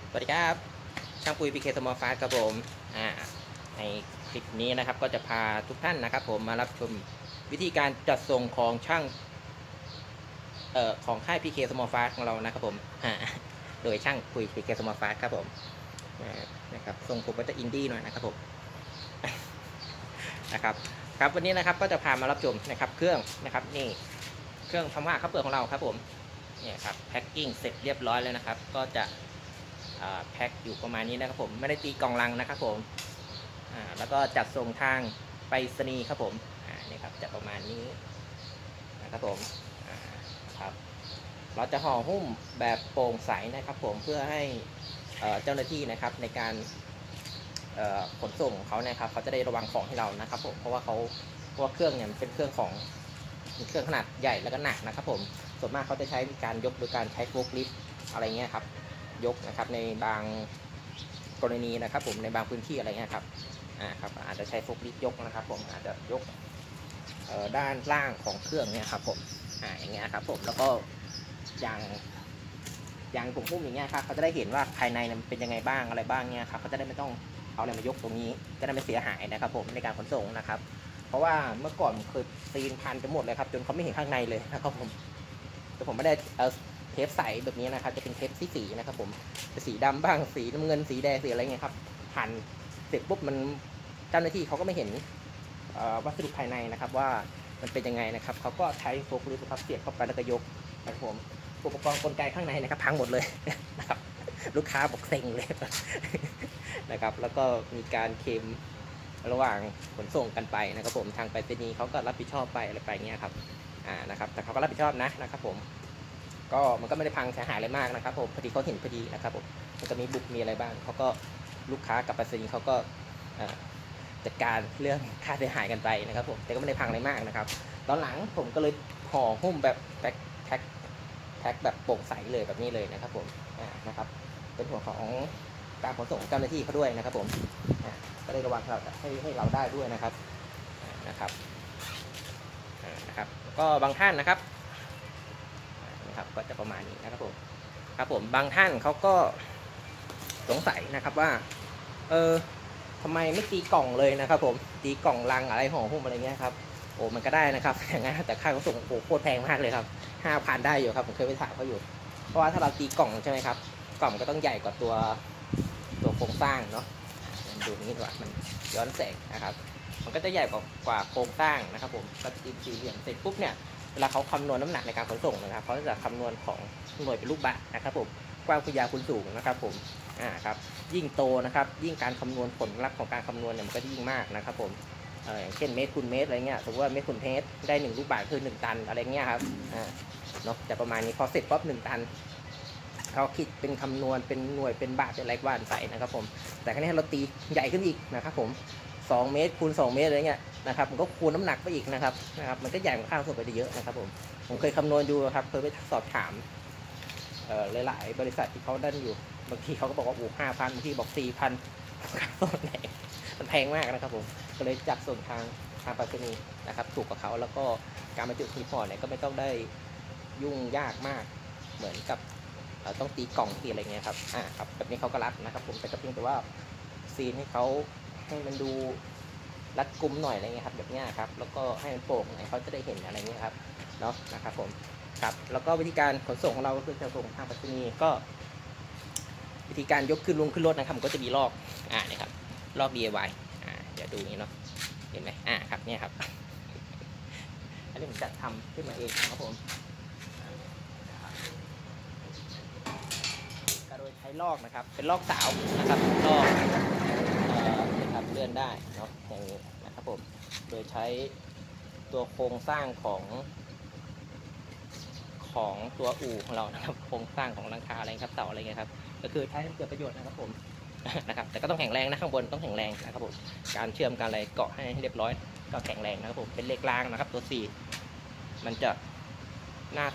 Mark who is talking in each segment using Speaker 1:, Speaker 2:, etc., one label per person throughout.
Speaker 1: สวัสดีครับช่างปุยพีเคสมอลฟาสครับผมในคลิปนี้นะครับก็จะพาทุกท่านนะครับผมมารับชมวิธีการจัดส่งของช่างของค่ายพีเคสมอลฟาสของเรานะครับผมโดยช่างปุยพีเคสมอลฟาสครับผมนะครับทรงผมก็จะอินดี้หน่อยนะครับผมนะครับครับวันนี้นะครับก็จะพามารับชมนะครับเครื่องนะครับนี่เครื่องทำผ้าข้าวเปลือกของเราครับผมเนี่ยครับแพ็คกิ้งเสร็จเรียบร้อยแล้วนะครับก็จะแพ็คอยู่ประมาณนี้นะครับผมไม่ได้ตีกล่องลังนะครับผมแล้วก็จัดส่งทางไปรษณีย์ครับผมนี่ครับจะประมาณนี้นะครับผมครับเราจะห่อหุ้มแบบโปร่งใสนะครับผมเพื่อให้เจ้าหน้าที่นะครับในการขนส่งเขานะครับเขาจะได้ระวังของให้เรานะครับผมเพราะว่าเครื่องเนี่ยเป็นเครื่องขนาดใหญ่แล้วก็หนักนะครับผมส่วนมากเขาจะใช้การยกโดยการใช้โฟล์คลิฟต์อะไรเงี้ยครับยกนะครับในบางกรณีนะครับผมในบางพื้นที่อะไรเงี้ยครับครับอาจจะใช้โฟล์คลิฟต์ยกนะครับผมอาจจะยกด้านล่างของเครื่องเนี่ยครับผมอย่างเงี้ยครับผมแล้วก็อย่างผมพุ่มอย่างเงี้ยครับเขาจะได้เห็นว่าภายในมันเป็นยังไงบ้างอะไรบ้างเนี่ยครับเขาจะได้ไม่ต้องเอาอะไรมายกตรงนี้จะได้ไม่เสียหายนะครับผมในการขนส่งนะครับเพราะว่าเมื่อก่อนเคยซีนพันไปหมดเลยครับจนเขาไม่เห็นข้างในเลยนะครับผมแต่ผมไม่ได้เทปใสแบบนี้นะครับจะเป็นเทปสีนะครับผมสีดำบ้างสีน้ำเงินสีแดงสีอะไรเงี้ยครับพันเสร็จปุ๊บมันเจ้าหน้าที่เขาก็ไม่เห็นวัสดุภายในนะครับว่ามันเป็นยังไงนะครับเขาก็ใช้โฟล์คลิฟต์ครับเสียบเข้าไปแล้วก็ยกนะครับผมอุปกรณ์กลไกข้างในนะครับพังหมดเลยนะครับลูกค้าบอกเซ็งเลยนะครับแล้วก็มีการเคลมระหว่างขนส่งกันไปนะครับผมทางไปรษณีย์เขาก็รับผิดชอบไปอะไรไปเงี้ยครับนะครับแต่เขาก็รับผิดชอบนะครับผมก็มันก็ไม่ได้พังเสียหายอะไรมากนะครับผมพอดีเขาเห็นพอดีนะครับผมมันก็มีบุกมีอะไรบ้างเขาก็ลูกค้ากับไปรษณีย์เขาก็จัดการเรื่องค่าเสียหายกันไปนะครับผมแต่ก็ไม่ได้พังอะไรมากนะครับตอนหลังผมก็เลยห่อหุ้มแบบแพ็คแบบโปร่งใสเลยแบบนี้เลยนะครับผมนะครับเป็นหัวของการขนส่งเจ้าหน้าที่เขาด้วยนะครับผมก็ได้ระวังเราให้เราได้ด้วยนะครับนะครับก็บางท่านนะครับก็จะประมาณนี้นะครับผมครับผมบางท่านเขาก็สงสัยนะครับว่าทำไมไม่ตีกล่องเลยนะครับผมตีกล่องลังอะไรห่อหุ้มอะไรเงี้ยครับโอ้มันก็ได้นะครับอย่างนั้นแต่ค่าขนส่งโอ้โคตรแพงมากเลยครับ5,000ได้อยู่ครับผมเคยไปถามเขาอยู่เพราะว่าถ้าเราตีกล่องใช่ไหมครับกล่องก็ต้องใหญ่กว่าตัวโครงสร้างเนาะดูนี้ดีกว่ามันย้อนแสงนะครับมันก็จะใหญ่กว่าโครงสร้างนะครับผมก็จะตีสี่เหลี่ยมเสร็จปุ๊บเนี่ยเวลาเขาคำนวณน้ำหนักในการขนส่งนะครับเขาจะคำนวณของหน่วยเป็นลูกบาศก์นะครับผมกว้างคูณยาวคูณสูงนะครับผมครับยิ่งโตนะครับยิ่งการคำนวณผลลัพธ์ของการคำนวณเนี่ยมันก็ยิ่งมากนะครับผมอย่างเช่นเมตรคูณเมตรอะไรเงี้ยสมมติว่าเมตรคูณเมตรได้1ลูกบาศก์คือ1ตันอะไรเงี้ยครับเนาะจะประมาณนี้พอเสร็จปั๊บ1ตันเขาคิดเป็นคำนวณเป็นหน่วยเป็นบาทเป็นอะไรก็ว่าไปนะครับผมแต่ครั้นี้เราตีใหญ่ขึ้นอีกนะครับผม2เมตรคูณ2เมตรอะไรเงี้ยนะครับมันก็คูณน้ำหนักไปอีกนะครับมันก็ใหญ่กว่าข้าวส่งไปเยอะนะครับผมเคยคำนวณดูครับเคยไปสอบถามหลายๆบริษัทที่เขาดันอยู่บางทีเขาก็บอกว่าโอ้5,000บางทีบอก4,000มันแพงมากนะครับผมก็เลยจัดส่งทางไปรษณีย์นะครับถูกกับเขาแล้วก็การบรรจุทีพอร์ตเนี่ยก็ไม่ต้องได้ยุ่งยากมากเหมือนกับต้องตีกล่องตีอะไรเงี้ยครับครับแบบนี้เขาก็รับนะครับผมแต่ก็เพียงแต่ว่าซีนให้เขาให้มันดูรัดกุมหน่อยอะไรเงี้ยครับแบบนี้ครับแล้วก็ให้มันโปร่งเขาจะได้เห็นอะไรเงี้ยครับเนาะนะครับผมครับแล้วก็วิธีการขนส่งของเราคือจะส่งทางไปรษณีย์ก็วิธีการยกขึ้นลงขึ้นรถนะครับก็จะมีลอกนี่ครับลอก DIY เดี๋ยวดูนี้เนาะเห็นไหมครับเนี่ยครับอันนี้ผมจัดทำขึ้นมาเองครับผมโดยใช้ลอกนะครับเป็นลอกสาวนะครับลอกนะครับเลื่อนได้เนาะอย่างนี้นะครับผมโดยใช้ตัวโครงสร้างของตัวอู่ของเรานะครับโครงสร้างของหลังคาอะไรครับเสาอะไรเงี้ยครับก็คือใช้ให้เกิดประโยชน์นะครับผมนะครับแต่ก็ต้องแข็งแรงนะข้างบนต้องแข็งแรงนะครับผมการเชื่อมการอะไรเกาะให้เรียบร้อยก็แข็งแรงนะครับผมเป็นเหล็กรางนะครับตัว4มันจะหน้า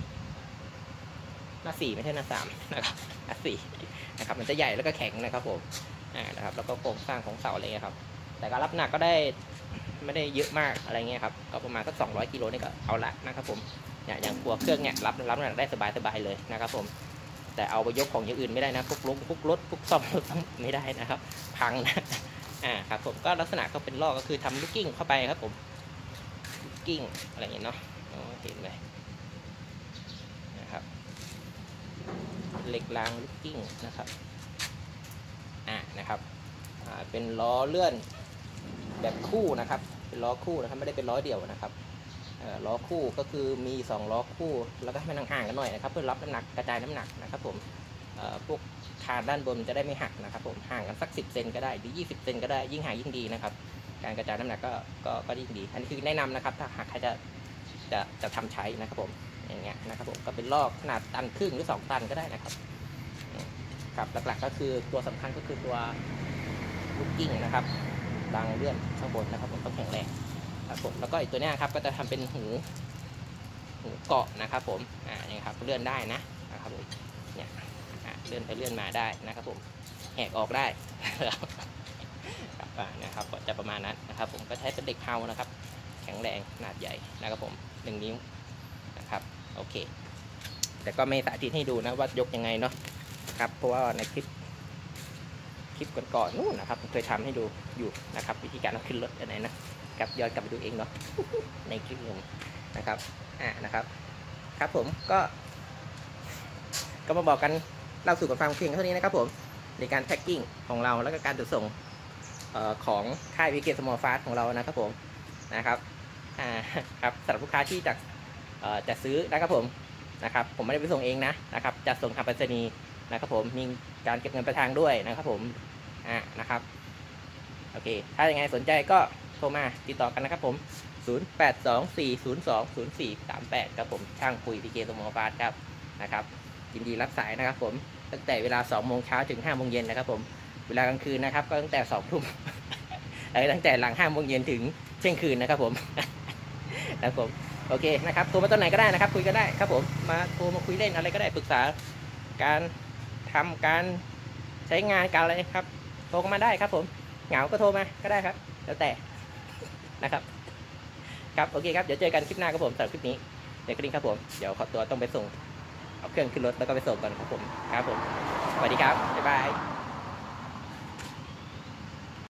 Speaker 1: 4ไม่ใช่หน้า3นะครับหน้า4นะครับมันจะใหญ่แล้วก็แข็งนะครับผมนะครับแล้วก็โครงสร้างของเสาอะไรเงี้ยครับแต่การรับหนักก็ได้ไม่ได้เยอะมากอะไรเงี้ยครับก็ประมาณสัก200กิโลนี่ก็เอาละนะครับผมอย่างตัวเครื่องเนี่ยรับหนักได้สบายเลยนะครับผมแต่เอาไปยกของอย่างอื่นไม่ได้นะพวกรถพวกซ่อมรถไม่ได้นะครับพังนะครับผมก็ลักษณะก็เป็นล้อก็คือทำลูกกิ้งเข้าไปครับผมลูกกิ้งอะไรอย่างเงี้ยเนาะเห็นไหมนะครับเหล็กรางลูกกิ้งนะครับนะครับเป็นล้อเลื่อนแบบคู่นะครับเป็นล้อคู่นะครับไม่ได้เป็นล้อเดี่ยวนะครับล้อคู่ก็คือมี2ล้อคู่แล้วก็ให้มันห่างๆกันหน่อยนะครับเพื่อรับน้ำหนักกระจายน้ำหนักนะครับผมพวกคานด้านบนจะได้ไม่หักนะครับผมห่างกันสัก10 เซนก็ได้หรือ20 เซนก็ได้ยิ่งห่างยิ่งดีนะครับการกระจายน้ำหนักก็ยิ่งดีอันนี้คือแนะนำนะครับถ้าหากใครจะทำใช้นะครับผมอย่างเงี้ยนะครับผมก็เป็นล้อขนาดตันครึ่งหรือ2 ตันก็ได้นะครับครับหลักๆก็คือตัวสำคัญก็คือตัวลูกกิ้งนะครับรางเลื่อนข้างบนนะครับผมต้องแข็งแรงครับผมแล้วก็อีกตัวนี้ครับก็จะทำเป็นหูเกาะนะครับผมนี่ครับเลื่อนได้นะครับผมเนี่ยเลื่อนไปเลื่อนมาได้นะครับผมแหกออกได้ครับนะครับก็จะประมาณนั้นนะครับผมก็ใช้เป็นเหล็กเฮานะครับแข็งแรงขนาดใหญ่นะครับผม1 นิ้วนะครับโอเคแต่ก็ไม่สาธิตให้ดูนะว่ายกยังไงเนาะครับเพราะว่าในคลิปก่อนๆนู่นนะครับผมเคยทำให้ดูอยู่นะครับวิธีการเอาขึ้นรถอะไรนะครับย้อนกลับไปดูเองเนาะในคลิปนึงนะครับนะครับครับผมก็มาบอกกันเล่าสู่กันฟังเพียงเท่านี้นะครับผมในการแพ็คกิ้งของเราแล้วก็การจัดส่งของค่าย VK Small Fast ของเรานะครับผมนะครับครับสำหรับลูกค้าที่จะซื้อนะครับผมไม่ได้ไปส่งเองนะครับจะส่งทางไปรษณีย์นะครับผมมีการเก็บเงินปลายทางด้วยนะครับผมนะครับโอเคถ้าอย่างไรสนใจก็โทรมาติดต่อกันนะครับผม0824020438ครับผมช่างคุย VK Small Fast ครับนะครับยินดีรับสายนะครับผมตั้งแต่เวลา2 โมงเช้าถึง5 โมงเย็นนะครับผมเวลากลางคืนนะครับก็ตั้งแต่2 ทุ่มตั้งแต่หลัง5 โมงเย็นถึงเที่ยงคืนนะครับผมนะครับผมโอเคนะครับโทรมาตอนไหนก็ได้นะครับคุยกันได้ครับผมโทรมาคุยเล่นอะไรก็ได้ปรึกษาการทำการใช้งานการอะไรครับโทรมาได้ครับผมเหงาก็โทรมาก็ได้ครับแล้วแต่นะครับครับโอเคครับเดี๋ยวเจอกันคลิปหน้าครับผมสำหรับคลิปนี้เดี๋ยวกระดิ่งครับผมเดี๋ยวขอตัวต้องไปส่งเอาเครื่องขึ้นรถแล้วก็ไปส่งก่อนครับผมสวัสดีครับบ๊ายบาย